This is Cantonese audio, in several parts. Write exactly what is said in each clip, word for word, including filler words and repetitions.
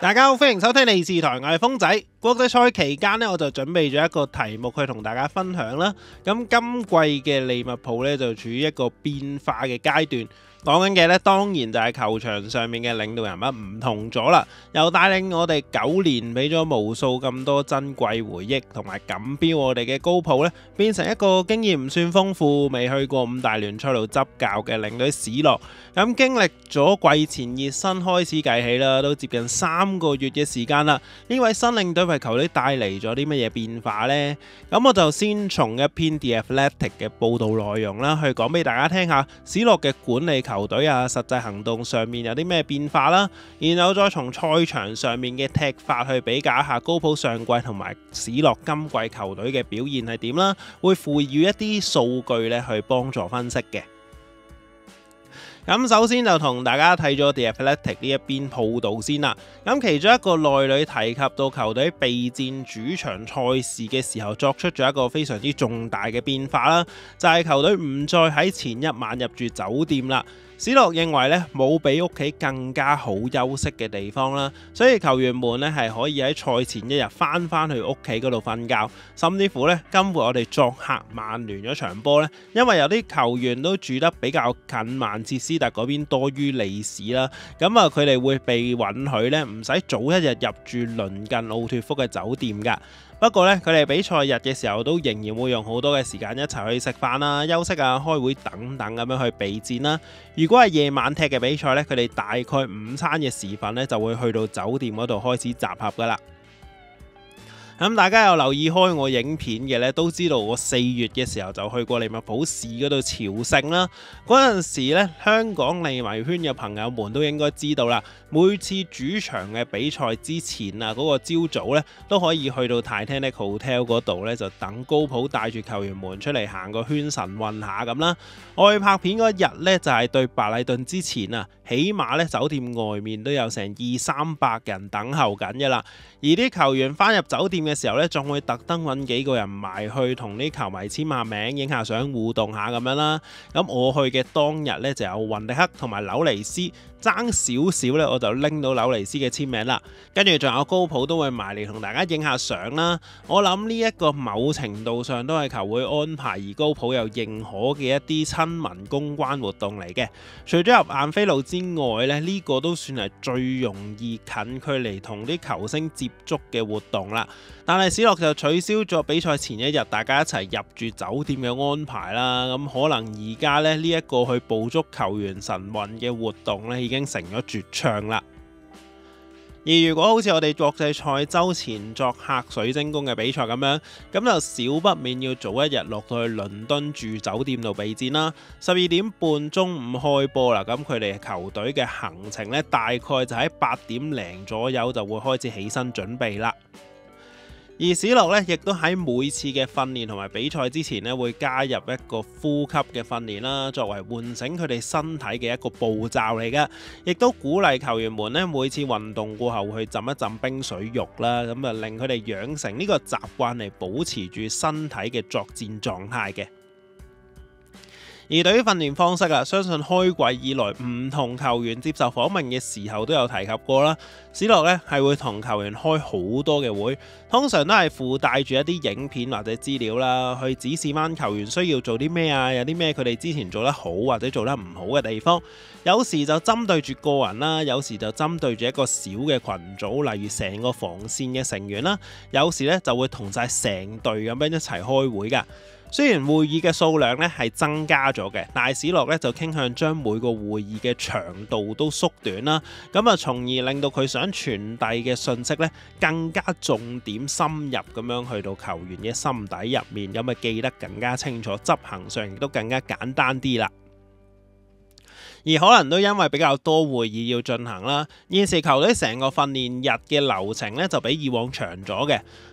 大家好，歡迎收聽利是台，我係風仔。國際賽期間呢，我就準備咗一個題目去同大家分享啦。咁今季嘅利物浦呢，就處於一個變化嘅階段。講緊嘅呢，當然就係球場上面嘅領導人物唔同咗啦。又帶領我哋九年，俾咗無數咁多珍貴回憶同埋錦標，我哋嘅高普呢，變成一個經驗唔算豐富、未去過五大聯賽度執教嘅領隊史諾。咁經歷咗季前熱身開始計起啦，都接近三個月嘅時間啦。呢位新領隊為球隊帶嚟咗啲乜嘢變化呢？咁我就先從一篇 The Athletic 嘅報道內容啦，去講俾大家聽下史諾嘅管理球隊啊，實際行動上面有啲咩變化啦，然後再從賽場上面嘅踢法去比較一下高普上季同埋史諾今季球隊嘅表現係點啦，會賦予一啲數據咧去幫助分析嘅。咁首先就同大家睇咗 The Athletic 呢一邊報道先啦。咁其中一個內裏提及到球隊備戰主場賽事嘅時候，作出咗一個非常之重大嘅變化啦，就係球隊唔再喺前一晚入住酒店啦。史諾認為咧冇比屋企更加好休息嘅地方啦，所以球員們咧係可以喺賽前一日翻翻去屋企嗰度瞓覺，甚至乎咧今回我哋作客曼聯嗰場波咧，因為有啲球員都住得比較近曼徹斯特嗰邊多於利士啦，咁啊佢哋會被允許咧唔使早一日入住鄰近奧脱福嘅酒店㗎。不過咧，佢哋比賽日嘅時候都仍然會用好多嘅時間一齊去食飯啦、休息啊、開會等等咁樣去備戰啦。如果係夜晚踢嘅比賽咧，佢哋大概午餐嘅時分咧就會去到酒店嗰度開始集合噶啦。咁大家有留意開我影片嘅咧，都知道我四月嘅時候就去過利物浦市嗰度朝聖啦。嗰陣時咧，香港利迷圈嘅朋友們都應該知道啦。每次主場嘅比賽之前啊，嗰個朝早咧都可以去到 Titanic Hotel 嗰度咧，就等高普帶住球員們出嚟行個圈晨運下咁啦。我去拍片嗰日咧，就係對白禮頓之前啊，起碼咧酒店外面都有成二三百人等候緊嘅啦。而啲球員翻入酒店嘅時候咧，仲會特登揾幾個人埋去同啲球迷簽下名、影下相、互動下咁樣啦。咁我去嘅當日咧，就有雲迪克同埋紐尼斯，爭少少咧我就拎到紐尼斯嘅簽名啦。跟住仲有高普都會埋嚟同大家影下相啦。我諗呢一個某程度上都係球會安排而高普又認可嘅一啲親民公關活動嚟嘅。除咗入晏菲路之外咧，呢個都算係最容易近距離同啲球星接觸嘅活動啦。但係史諾就取消咗比賽前一日大家一齊入住酒店嘅安排啦。咁可能而家咧呢一個去捕捉球員晨運嘅活動咧，已經成咗絕唱啦。而如果好似我哋國際賽周前作客水晶宮嘅比賽咁樣，咁就少不免要早一日落到去倫敦住酒店度備戰啦。十二點半中午開波啦，咁佢哋球隊嘅行程呢，大概就喺八點零左右就會開始起身準備啦。而史諾咧，亦都喺每次嘅訓練同埋比賽之前咧，會加入一個呼吸嘅訓練啦，作為喚醒佢哋身體嘅一個步驟嚟嘅。亦都鼓勵球員們咧，每次運動過後去浸一浸冰水浴啦，咁啊令佢哋養成呢個習慣嚟保持住身體嘅作戰狀態嘅。而對於訓練方式啊，相信開季以來唔同球員接受訪問嘅時候都有提及過啦。史諾咧係會同球員開好多嘅會，通常都係附帶住一啲影片或者資料啦，去指示翻球員需要做啲咩啊，有啲咩佢哋之前做得好或者做得唔好嘅地方。有時就針對住個人啦，有時就針對住一個小嘅群組，例如成個防線嘅成員啦。有時咧就會同晒成隊咁樣一齊開會㗎。雖然會議嘅數量咧係增加咗嘅，但係史諾咧就傾向將每個會議嘅長度都縮短啦，咁啊從而令到佢想傳遞嘅信息咧更加重點深入咁樣去到球員嘅心底入面，咁啊記得更加清楚，執行上亦都更加簡單啲啦。而可能都因為比較多會議要進行啦，現時球隊成個訓練日嘅流程咧就比以往長咗嘅。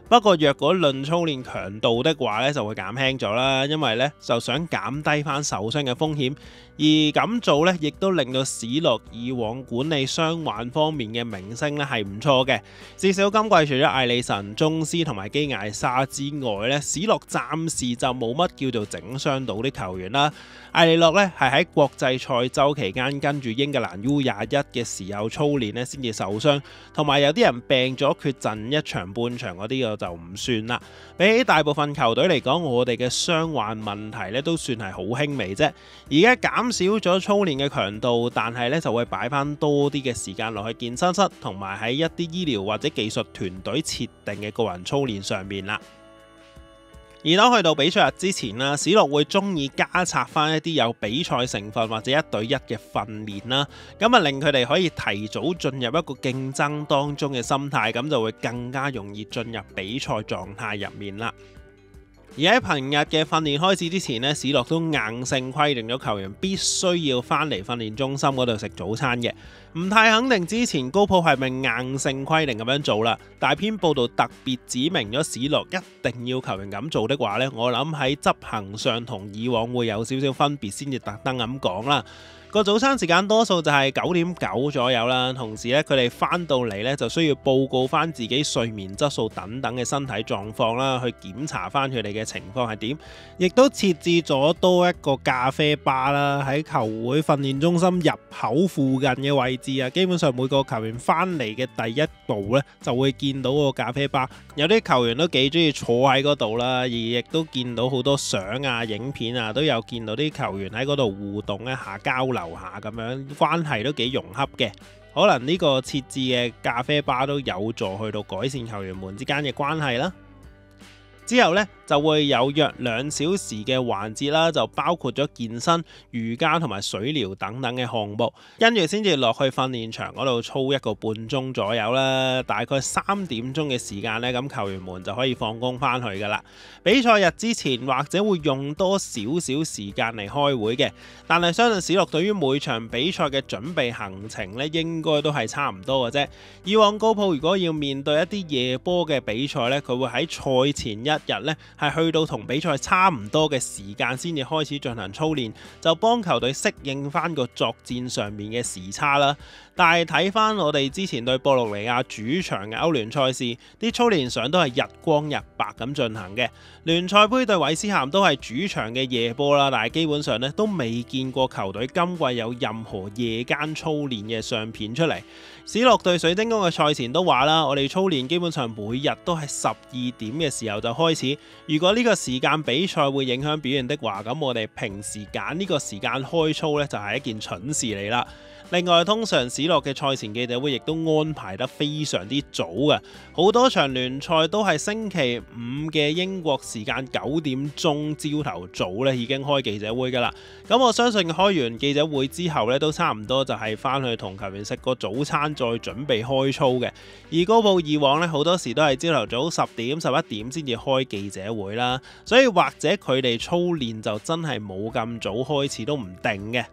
不過若果論操練強度的話咧，就會減輕咗啦，因為咧就想減低翻受傷嘅風險。而咁做咧，亦都令到史諾以往管理傷患方面嘅名聲咧係唔錯嘅。至少今季除咗艾利臣、宗斯同埋基艾沙之外咧，史諾暫時就冇乜叫做整傷到啲球員啦。艾利諾咧係喺國際賽周期間跟住英格蘭 U 廿一嘅時候操練咧先至受傷，同埋有啲人病咗缺陣一場半場嗰啲個就唔算啦。比起大部分球隊嚟講，我哋嘅傷患問題咧都算係好輕微啫。而家減少咗操練嘅強度，但係咧就會擺翻多啲嘅時間落去健身室，同埋喺一啲醫療或者技術團隊設定嘅個人操練上面啦。而當去到比賽日之前啦，史諾會中意加插翻一啲有比賽成分或者一對一嘅訓練啦，咁啊令佢哋可以提早進入一個競爭當中嘅心態，咁就會更加容易進入比賽狀態入面啦。而喺平日嘅訓練開始之前呢，史諾都硬性規定咗球員必須要翻嚟訓練中心嗰度食早餐嘅。唔太肯定之前高普係咪硬性規定咁樣做啦，但係篇報道特別指明咗史諾一定要球員咁做的話呢，我諗喺執行上同以往會有少少分別，先至特登咁講啦。個早餐時間多數就係九點九左右啦，同時咧佢哋翻到嚟咧就需要報告翻自己睡眠質素等等嘅身體狀況啦，去檢查翻佢哋嘅情況係點，亦都設置咗多一個咖啡吧啦，喺球會訓練中心入口附近嘅位置啊，基本上每個球員翻嚟嘅第一步咧就會見到個咖啡吧，有啲球員都幾中意坐喺嗰度啦，而亦都見到好多相啊、影片啊，都有見到啲球員喺嗰度互動一下交流樓下咁樣，關係都幾融洽嘅，可能呢個設置嘅咖啡吧都有助去到改善球員們之間嘅關係啦。之後呢，就會有約兩小時嘅環節啦，就包括咗健身、瑜伽同埋水療等等嘅項目，跟住先至落去訓練場嗰度操一個半鐘左右啦，大概三點鐘嘅時間呢，咁球員們就可以放工翻去噶啦。比賽日之前或者會用多少少時間嚟開會嘅，但係相信史諾對於每場比賽嘅準備行程呢，應該都係差唔多嘅啫。以往高普如果要面對一啲夜波嘅比賽呢，佢會喺賽前一日呢係去到同比賽差唔多嘅時間先至開始進行操練，就幫球隊適應翻個作戰上面嘅時差啦。但係睇翻我哋之前對波洛尼亞主場嘅歐聯賽事，啲操練上都係日光日白咁進行嘅。聯賽杯對韋斯咸都係主場嘅夜波啦，但係基本上呢都未見過球隊今季有任何夜間操練嘅相片出嚟。史諾對水晶宮嘅賽前都話啦，我哋操練基本上每日都係十二點嘅時候就開始。如果呢個時間比賽會影響表現的話，咁我哋平時揀呢個時間開操呢，就係一件蠢事嚟啦。另外，通常史諾嘅賽前記者會亦都安排得非常之早嘅，好多場聯賽都係星期五嘅英國時間九點鐘朝頭早咧已經開記者會噶啦。咁我相信開完記者會之後咧，都差唔多就係翻去同球員食個早餐，再準備開操嘅。而高普以往咧好多時都係朝頭早十點、十一點先至開記者會啦，所以或者佢哋操練就真係冇咁早開始都唔定嘅。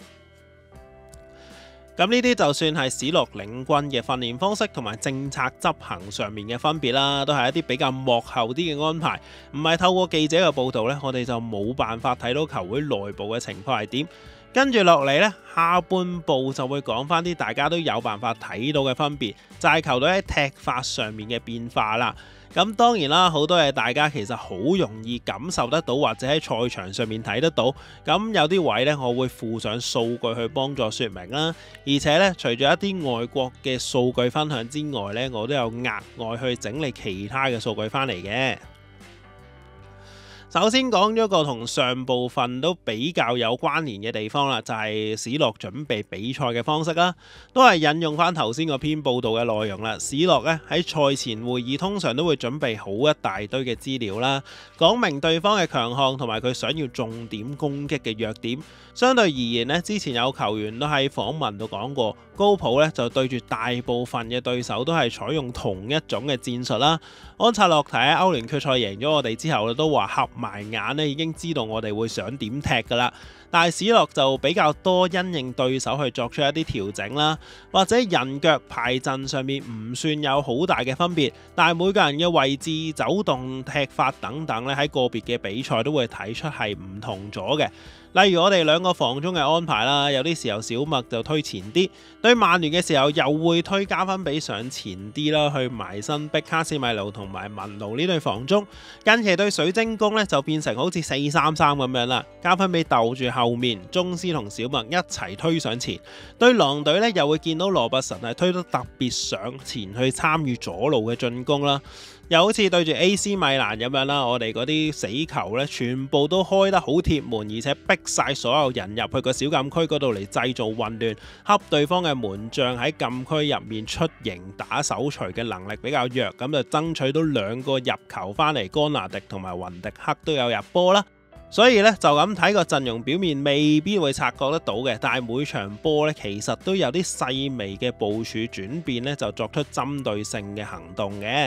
咁呢啲就算係史諾領軍嘅訓練方式同埋政策執行上面嘅分別啦，都係一啲比較幕後啲嘅安排，唔係透過記者嘅報導呢，我哋就冇辦法睇到球會內部嘅情況係點。跟住落嚟呢，下半部就會講翻啲大家都有辦法睇到嘅分別，就係球隊喺踢法上面嘅變化啦。咁當然啦，好多嘢大家其實好容易感受得到，或者喺賽場上面睇得到。咁有啲位呢，我會附上數據去幫助說明啦。而且呢，除咗一啲外國嘅數據分享之外呢，我都有額外去整理其他嘅數據翻嚟嘅。首先講咗個同上部分都比較有關聯嘅地方啦，就係史諾準備比賽嘅方式啦，都係引用翻頭先嗰篇報道嘅內容啦。史諾咧喺賽前會議通常都會準備好一大堆嘅資料啦，講明對方嘅強項同埋佢想要重點攻擊嘅弱點。相對而言咧，之前有球員都喺訪問度講過， 高普咧就對住大部分嘅對手都係採用同一種嘅戰術啦。安察洛提喺歐聯決賽贏咗我哋之後，都話合埋眼咧已經知道我哋會想點踢噶啦。但係史洛就比較多因應對手去作出一啲調整啦，或者人腳排陣上面唔算有好大嘅分別，但係每個人嘅位置、走動、踢法等等咧喺個別嘅比賽都會睇出係唔同咗嘅。例如我哋兩個防中嘅安排啦，有啲時候小麥就推前啲，對曼聯嘅時候又會推加分比上前啲啦，去埋身逼卡斯米魯同埋文奴呢對防中。近期對水晶宮咧就變成好似四三三咁樣啦，加分比鬥住後面，中斯同小麥一齊推上前。對狼隊咧又會見到羅伯臣係推得特別上前去參與左路嘅進攻啦。又好似對住 A C 米蘭咁樣啦，我哋嗰啲死球咧，全部都開得好貼門，而且逼晒所有人入去個小禁區嗰度嚟製造混亂，恰對方嘅門將喺禁區入面出營打手錘嘅能力比較弱，咁就爭取到兩個入球翻嚟，干拿迪同埋雲迪克都有入波啦。所以咧就咁睇個陣容表面未必會察覺得到嘅，但係每場波咧其實都有啲細微嘅部署轉變咧，就作出針對性嘅行動嘅。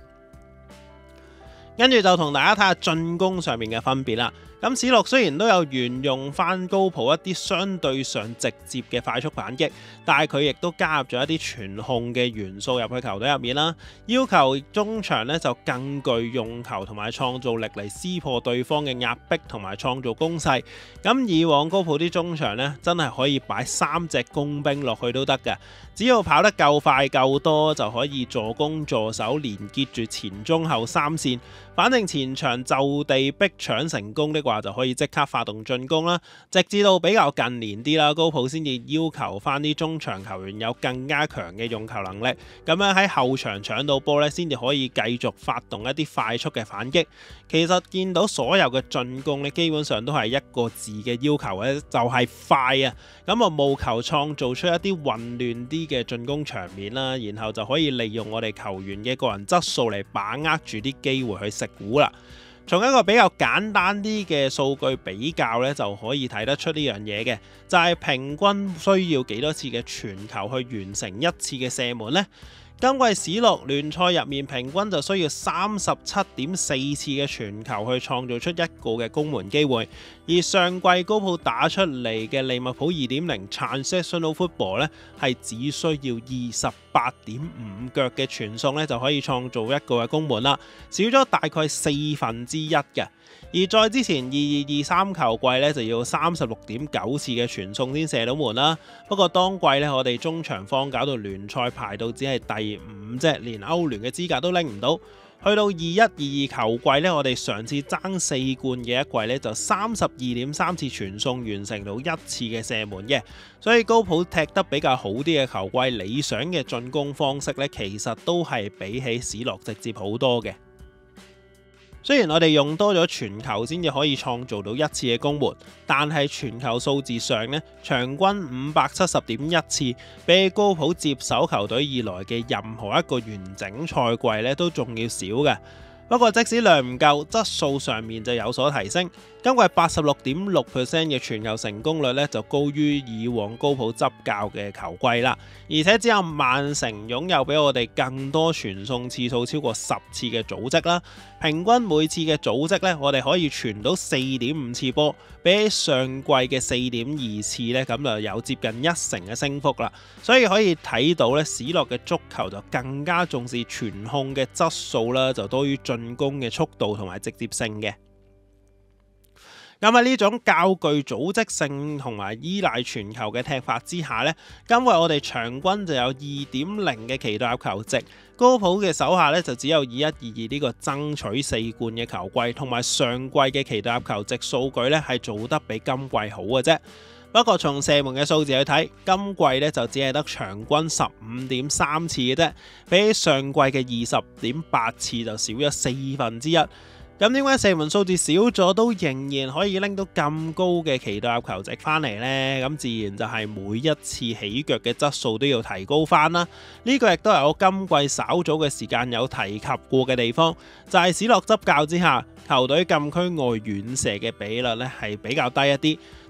跟住就同大家睇下進攻上面嘅分別啦。咁史洛雖然都有沿用翻高普一啲相對上直接嘅快速反擊，但係佢亦都加入咗一啲傳控嘅元素入去球隊入面啦，要求中場咧就更具用球同埋創造力嚟撕破對方嘅壓迫同埋創造攻勢。咁以往高普啲中場咧真係可以擺三隻工兵落去都得嘅，只要跑得夠快夠多就可以助攻助守連結住前中後三線，反正前場就地逼搶成功的話就可以即刻發動進攻啦。直至到比較近年啲啦，高普先至要求翻啲中場球員有更加強嘅用球能力，咁樣喺後場搶到波咧，先至可以繼續發動一啲快速嘅反擊。其實見到所有嘅進攻咧，基本上都係一個字嘅要求咧，就係快啊！咁啊，務求創造出一啲混亂啲嘅進攻場面啦，然後就可以利用我哋球員嘅個人質素嚟把握住啲機會去食糊啦。從一個比較簡單啲嘅數據比較咧，就可以睇得出呢樣嘢嘅，就係平均需要幾多次嘅傳球去完成一次嘅射門呢？今季史洛聯賽入面平均就需要三十七點四次嘅傳球去創造出一個嘅攻門機會，而上季高普打出嚟嘅利物浦 二點零 Transactional Football 咧，係只需要二十八點五腳嘅傳送咧就可以創造一個嘅攻門啦，少咗大概四分之一嘅。而再之前二二二三球季咧就要三十六點九次嘅傳送先射到門啦。不過當季咧我哋中場方搞到聯賽排到只係第五啫，連歐聯嘅資格都拎唔到。去到二一二二球季咧，我哋上次爭四冠嘅一季咧就三十二點三次傳送完成到一次嘅射門嘅。所以高普踢得比較好啲嘅球季，理想嘅進攻方式咧其實都係比起史洛直接好多嘅。雖然我哋用多咗傳球先至可以創造到一次嘅攻門，但係傳球數字上呢，場均五百七十點一次，比起高普接手球隊以來嘅任何一個完整賽季呢都仲要少嘅。不過即使量唔夠，質素上面就有所提升。今季八十六點六 percent 嘅傳球成功率咧，就高於以往高普執教嘅球季啦。而且只有曼城擁有比我哋更多傳送次數超過十次嘅組織啦。平均每次嘅組織咧，我哋可以傳到四點五次波，比起上季嘅四點二次咧，咁就有接近一成嘅升幅啦。所以可以睇到咧，史洛嘅足球就更加重視傳控嘅質素啦，就多於進攻嘅速度同埋直接性嘅。咁喺呢種較具組織性同埋依賴傳球嘅踢法之下呢，今季我哋場均就有二點零嘅期待入球值，高普嘅手下呢就只有二一二二呢個爭取四冠嘅球季，同埋上季嘅期待入球值數據呢係做得比今季好嘅啫。不過從射門嘅數字去睇，今季呢就只係得場均十五點三次嘅啫，比起上季嘅二十點八次就少咗四分之一。咁點解射門數字少咗都仍然可以拎到咁高嘅期待入球值翻嚟呢？咁自然就係每一次起腳嘅質素都要提高翻啦。呢個亦都係我今季稍早嘅時間有提及過嘅地方，就係史洛執教之下，球隊禁區外遠射嘅比率咧係比較低一啲。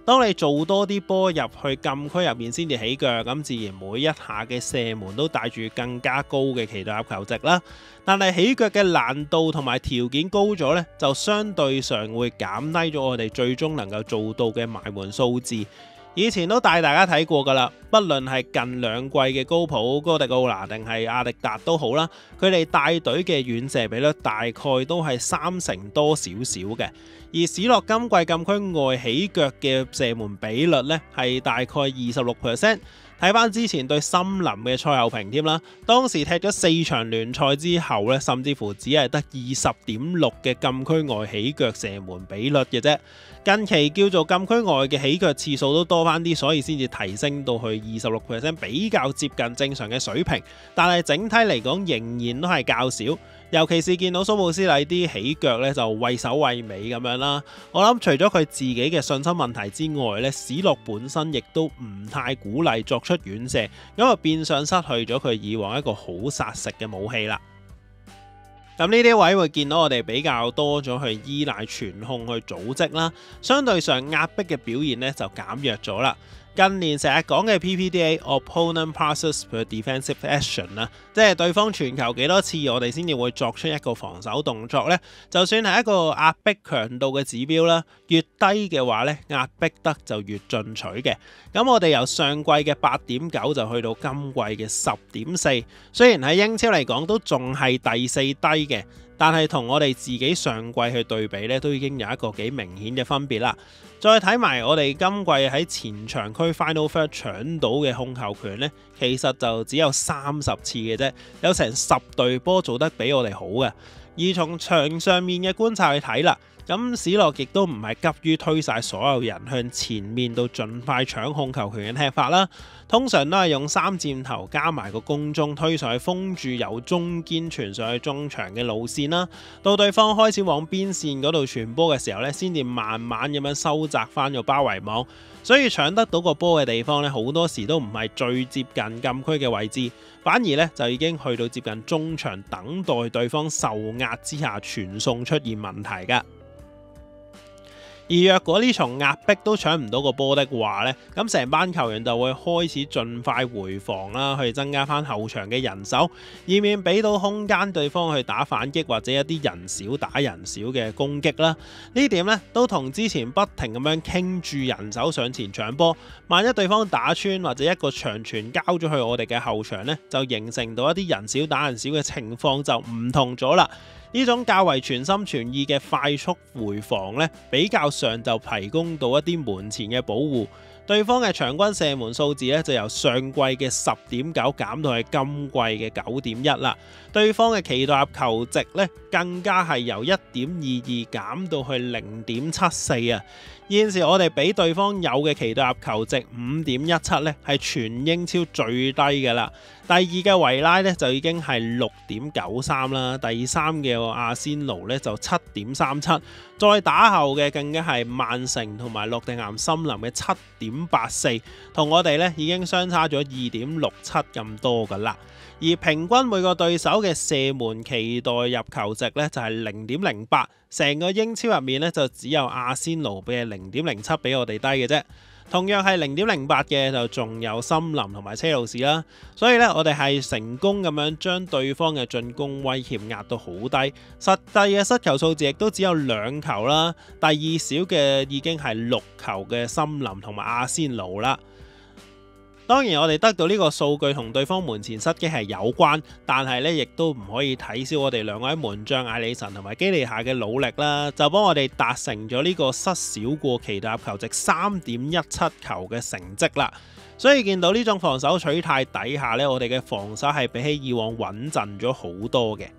當你做多啲波入去禁區入面先至起腳，咁自然每一下嘅射門都帶住更加高嘅期待入球值啦。但係起腳嘅難度同埋條件高咗呢，就相對上會減低咗我哋最終能夠做到嘅埋門數字。以前都帶大家睇過噶啦，不論係近兩季嘅高普、哥迪奧拿定係阿迪達都好啦，佢哋帶隊嘅遠射比率大概都係三成多少少嘅。而史諾今季禁區外起腳嘅射門比率呢，係大概二十六 percent。睇翻之前對森林嘅賽後評添啦，當時踢咗四場聯賽之後呢，甚至乎只係得二十點六嘅禁區外起腳射門比率嘅啫。近期叫做禁區外嘅起腳次數都多翻啲，所以先至提升到去二十六 percent， 比較接近正常嘅水平。但係整體嚟講仍然都係較少，尤其是見到蘇姆斯禮啲起腳呢，就畏首畏尾咁樣啦。我諗除咗佢自己嘅信心問題之外呢，史諾本身亦都唔太鼓勵作出遠射，咁啊變相失去咗佢以往一個好殺食嘅武器啦。咁呢啲位會見到我哋比較多咗去依賴傳控去組織啦，相對上壓迫嘅表現呢就減弱咗啦。近年成日講嘅 P P D A（Opponent Passes per Defensive Action） 啦，即係對方傳球幾多次，我哋先至會作出一個防守動作呢。就算係一個壓迫強度嘅指標啦，越低嘅話呢，壓迫得就越進取嘅。咁我哋由上季嘅八點九就去到今季嘅十點四，雖然喺英超嚟講都仲係第四低嘅，但係同我哋自己上季去對比呢，都已經有一個幾明顯嘅分別啦。再睇埋我哋今季喺前場區 Final Third 搶到嘅控球權呢，其實就只有三十次嘅啫，有成十隊波做得比我哋好嘅。而從場上面嘅觀察去睇啦，咁史諾亦都唔係急於推晒所有人向前面到盡快搶控球權嘅踢法啦，通常都係用三箭頭加埋個攻中推上去封住由中堅傳上去中場嘅路線啦，到對方開始往邊線嗰度傳波嘅時候呢，先至慢慢咁樣收窄翻個包圍網，所以搶得到個波嘅地方呢，好多時都唔係最接近禁區嘅位置，反而呢就已經去到接近中場，等待對方受壓之下傳送出現問題㗎。而若果呢場壓迫都搶唔到個波的話呢，咁成班球員就會開始盡快回防啦，去增加翻後場嘅人手，以免俾到空間對方去打反擊或者一啲人少打人少嘅攻擊啦。呢點呢都同之前不停咁樣傾住人手上前搶波，萬一對方打穿或者一個長傳交咗去我哋嘅後場呢，就形成到一啲人少打人少嘅情況就唔同咗啦。呢種較為全心全意嘅快速回防呢，比較上就提供到一啲門前嘅保護。對方嘅場均射門數字咧，就由上季嘅十點九減到去今季嘅九點一啦。對方嘅期待入球值咧，更加係由一點二二減到去零點七四啊！現時我哋俾對方有嘅期待入球值五點一七咧，係全英超最低嘅啦。第二嘅維拉咧就已經係六點九三啦，第三嘅阿仙奴咧就七點三七，再打後嘅更加係曼城同埋諾定咸森林嘅七點八四，同我哋咧已經相差咗二點六七咁多噶啦。而平均每個對手嘅射門期待入球值咧就係零點零八，成個英超入面咧就只有阿仙奴嘅零點零七比我哋低嘅啫。同樣係零點零八嘅就仲有森林同埋車路士啦，所以咧我哋係成功咁樣將對方嘅進攻威脅壓到好低，實際嘅失球數字亦都只有兩球啦，第二少嘅已經係六球嘅森林同埋阿仙奴啦。當然我哋得到呢個數據同對方門前失擊係有關，但係咧亦都唔可以睇小我哋兩位門將艾里臣同埋基利夏嘅努力啦，就幫我哋達成咗呢個失少過期待入球值三點一七球嘅成績啦。所以見到呢種防守取態底下咧，我哋嘅防守係比起以往穩陣咗好多嘅。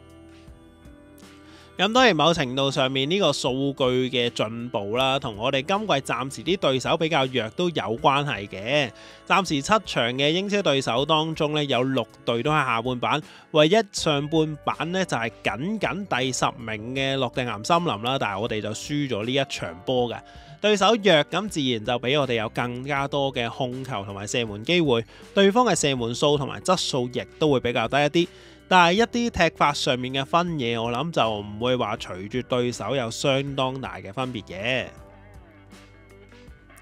咁當然某程度上面呢個數據嘅進步啦，同我哋今季暫時啲對手比較弱都有關係嘅。暫時七場嘅英超對手當中呢，有六隊都係下半版，唯一上半版呢就係僅僅第十名嘅諾定咸森林啦，但係我哋就輸咗呢一場波嘅。對手弱咁自然就比我哋有更加多嘅控球同埋射門機會，對方嘅射門數同埋質素亦都會比較低一啲。但係一啲踢法上面嘅分野，我諗就唔會話隨住對手有相當大嘅分別嘅。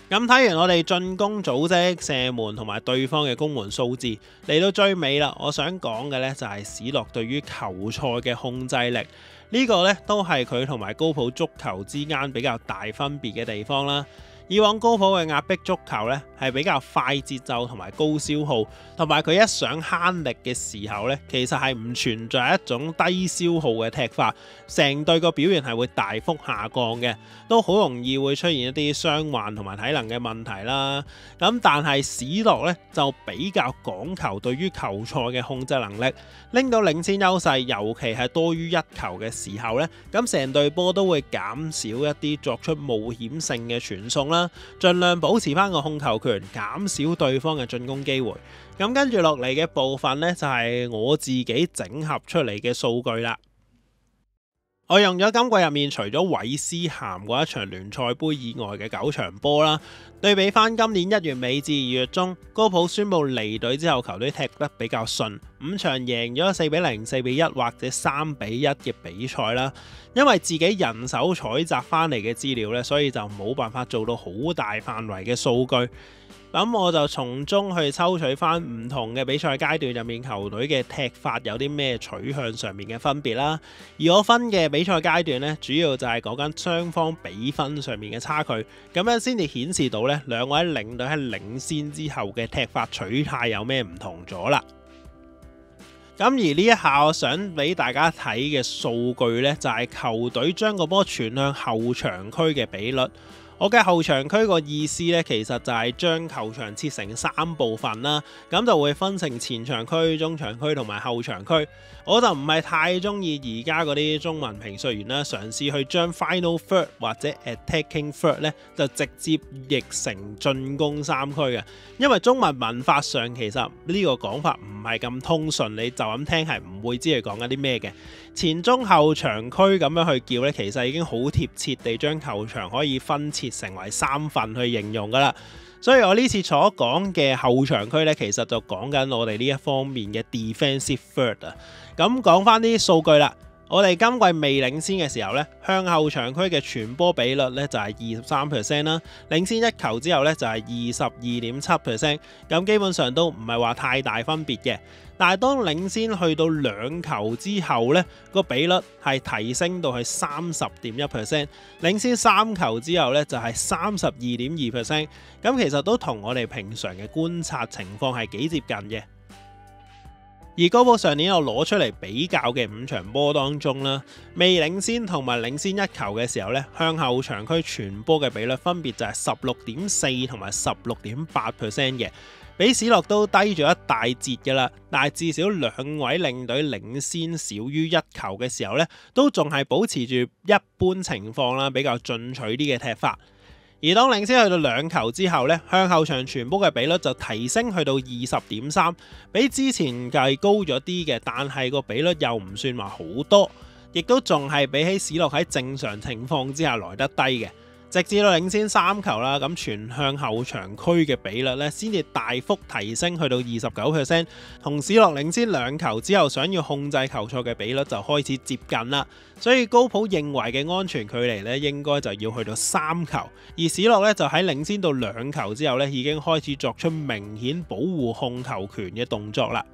咁睇完我哋進攻組織、射門同埋對方嘅攻門數字，嚟到最尾啦，我想講嘅呢就係史諾對於球賽嘅控制力，呢個呢都係佢同埋高普足球之間比較大分別嘅地方啦。以往高普嘅壓迫足球呢係比較快節奏同埋高消耗，同埋佢一想慳力嘅時候呢，其實係唔存在一種低消耗嘅踢法，成隊個表現係會大幅下降嘅，都好容易會出現一啲傷患同埋體能嘅問題啦。咁但係史諾呢就比較講求對於球賽嘅控制能力，拎到領先優勢，尤其係多於一球嘅時候呢，咁成隊波都會減少一啲作出冒險性嘅傳送啦。盡量保持翻個控球權，減少對方嘅進攻機會。咁跟住落嚟嘅部分呢，就係我自己整合出嚟嘅數據啦。我用咗今季入面除咗韋斯咸嗰一場聯賽杯以外嘅九場波啦，對比翻今年一月尾至二月中，高普宣布離隊之後，球隊踢得比較順，五場贏咗四比零、四比一或者三比一嘅比賽啦。因為自己人手採集翻嚟嘅資料呢，所以就冇辦法做到好大範圍嘅數據。咁我就從中去抽取翻唔同嘅比賽階段入面球隊嘅踢法有啲咩取向上面嘅分別啦。而我分嘅比賽階段呢，主要就係講緊雙方比分上面嘅差距，咁樣先至顯示到呢兩位領隊喺領先之後嘅踢法取態有咩唔同咗啦。咁而呢一下我想俾大家睇嘅數據呢，就係球隊將個波傳向後場區嘅比率。我嘅後場區個意思呢，其實就係將球場切成三部分啦，咁就會分成前場區、中場區同埋後場區。我就唔係太中意而家嗰啲中文評述員啦，嘗試去將 final third 或者 attacking third 呢就直接譯成進攻三區嘅，因為中文文法上其實呢個講法唔係咁通順，你就咁聽係唔會知佢講緊啲咩嘅。前中後場區咁樣去叫呢，其實已經好貼切地將球場可以分切成為三份去形容噶啦。所以我呢次所講嘅後場區呢，其實就講緊我哋呢一方面嘅 defensive third 啊。咁講翻啲數據啦，我哋今季未領先嘅時候呢，向後場區嘅傳波比率呢就係二十三 percent 啦，領先一球之後呢就係二十二點七 percent， 咁基本上都唔係話太大分別嘅。但係當領先去到兩球之後呢，個比率係提升到係三十點一 percent， 領先三球之後呢就係三十二點二 percent， 咁其實都同我哋平常嘅觀察情況係幾接近嘅。而高普上年我攞出嚟比較嘅五場波當中啦，未領先同埋領先一球嘅時候呢，向後場區傳波嘅比率分別就係十六點四同埋十六點八 percent 嘅，比史諾都低咗一大截㗎啦。但係至少兩位領隊領先少於一球嘅時候呢，都仲係保持住一般情況啦，比較進取啲嘅踢法。而當領先去到兩球之後呢，向後場傳波嘅比率就提升去到二十點三，比之前計高咗啲嘅，但係個比率又唔算話好多，亦都仲係比起史諾喺正常情況之下來得低嘅。直至到領先三球啦，咁傳向後場區嘅比率咧，先至大幅提升去到二十九 percent， 同史諾領先兩球之後想要控制球賽嘅比率就開始接近啦。所以高普認為嘅安全距離咧，應該就要去到三球，而史諾咧就喺領先到兩球之後咧，已經開始作出明顯保護控球權嘅動作啦。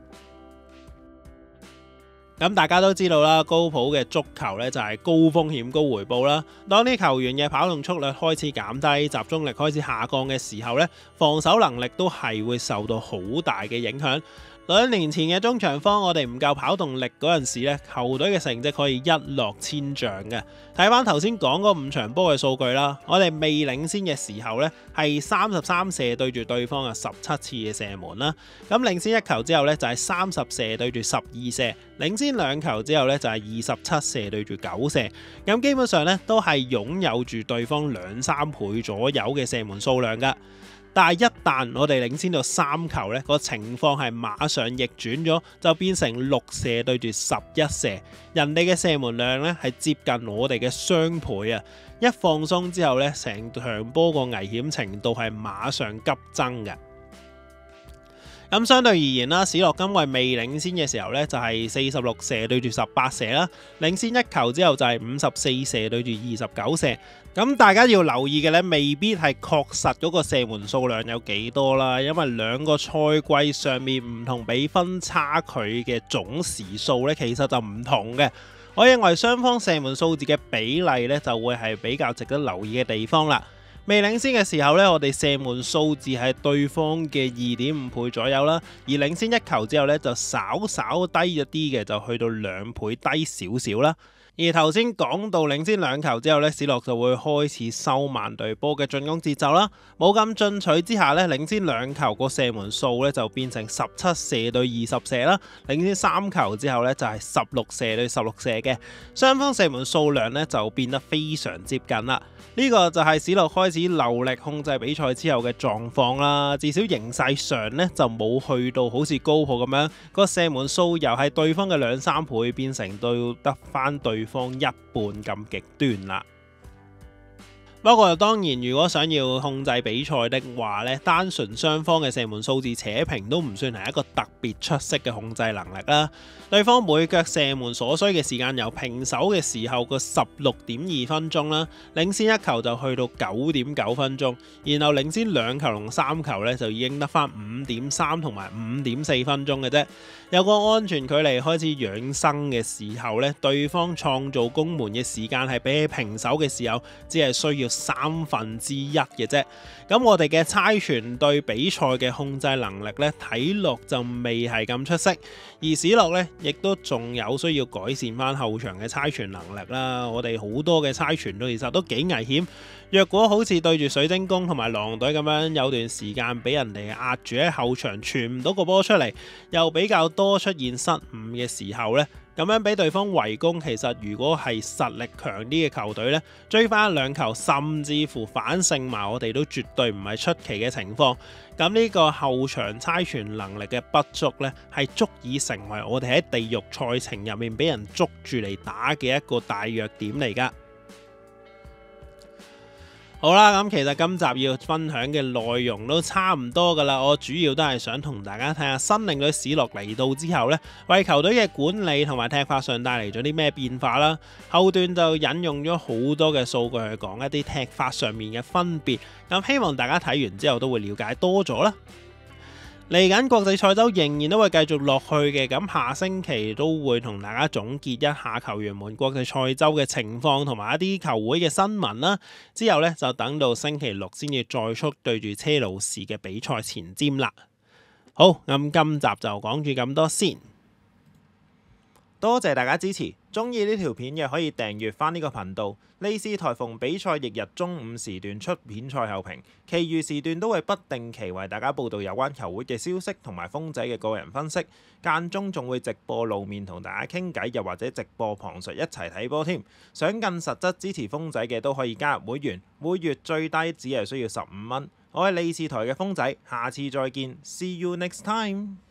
咁大家都知道啦，高普嘅足球咧就係高風險高回報啦。當啲球員嘅跑動速率開始減低，集中力開始下降嘅時候咧，防守能力都係會受到好大嘅影響。兩年前嘅中場方，我哋唔夠跑動力嗰陣時咧，球隊嘅成績可以一落千丈嘅。睇翻頭先講嗰五場波嘅數據啦，我哋未領先嘅時候咧，係三十三射對住對方嘅十七次嘅射門啦。咁領先一球之後咧，就係三十射對住十二射，領先兩球之後咧，就係二十七射對住九射。咁基本上咧，都係擁有住對方兩三倍左右嘅射門數量噶。但係一旦我哋領先到三球呢，個情況係馬上逆轉咗，就變成六射對住十一射，人哋嘅射門量呢係接近我哋嘅雙倍啊！一放鬆之後呢，成場波個危險程度係馬上急增嘅。 咁相對而言啦，史諾今季未領先嘅時候呢，就係四十六射對住十八射啦，領先一球之後就係五十四射對住二十九射。咁大家要留意嘅呢，未必係確實嗰個射門數量有幾多啦，因為兩個賽季上面唔同比分差距嘅總時數呢，其實就唔同嘅。我認為雙方射門數字嘅比例呢，就會係比較值得留意嘅地方啦。未領先嘅時候呢，我哋射門數字係對方嘅二點五倍左右啦，而領先一球之後呢，就稍稍低一啲嘅，就去到兩倍低少少啦。而頭先講到領先兩球之後呢，史諾就會開始收慢隊波嘅進攻節奏啦，冇咁進取之下呢，領先兩球個射門數呢就變成十七射對二十射啦，領先三球之後呢，就係十六射對十六射嘅，雙方射門數量呢就變得非常接近啦。呢個就係史諾開始流力控制比賽之後嘅狀況啦，至少形勢上呢，就冇去到好似高普咁樣個射門數由係對方嘅兩三倍變成到得翻對方一半咁極端啦。不過當然，如果想要控制比賽的話呢，單純雙方嘅射門數字扯平都唔算係一個特別出色嘅控制能力啦。對方每腳射門所需嘅時間由平手嘅時候個十六點二分鐘啦，領先一球就去到九點九分鐘，然後領先兩球同三球呢，就已經得翻五點三同埋五點四分鐘嘅啫。有個安全距離開始養生嘅時候呢，對方創造攻門嘅時間係比起平手嘅時候只係需要三分之一嘅啫。咁我哋嘅猜傳對比賽嘅控制能力呢，睇落就未係咁出色，而史諾呢，亦都仲有需要改善翻後場嘅猜傳能力啦。我哋好多嘅猜傳都其實都幾危險，若果好似對住水晶宮同埋狼隊咁樣，有段時間俾人哋壓住喺後場傳唔到個波出嚟，又比較多出現失誤嘅時候呢，咁樣俾對方圍攻，其實如果係實力強啲嘅球隊呢，追翻兩球甚至乎反勝埋我哋都絕對唔係出奇嘅情況。咁呢個後場猜傳能力嘅不足呢，係足以成為我哋喺地獄賽程入面俾人捉住嚟打嘅一個大弱點嚟㗎。好啦，咁其實今集要分享嘅內容都差唔多噶啦，我主要都係想同大家睇下新領隊史諾嚟到之後呢，為球隊嘅管理同埋踢法上帶嚟咗啲咩變化啦。後段就引用咗好多嘅數據去講一啲踢法上面嘅分別，咁希望大家睇完之後都會了解多咗啦。嚟緊國際賽周仍然都會繼續落去嘅，咁下星期都會同大家總結一下球員們國際賽周嘅情況同埋一啲球會嘅新聞啦。之後呢，就等到星期六先至再速對住車路士嘅比賽前瞻啦。好，咁今集就講住咁多先。多謝大家支持，中意呢條片嘅可以訂閱翻呢個頻道。利是台逢比賽翌日中午時段出片賽後評，其餘時段都會不定期為大家報道有關球會嘅消息同埋風仔嘅個人分析，間中仲會直播露面同大家傾偈，又或者直播旁述一齊睇波添。想更實質支持風仔嘅都可以加入會員，每月最低只係需要十五蚊。我係利是台嘅風仔，下次再見，See you next time。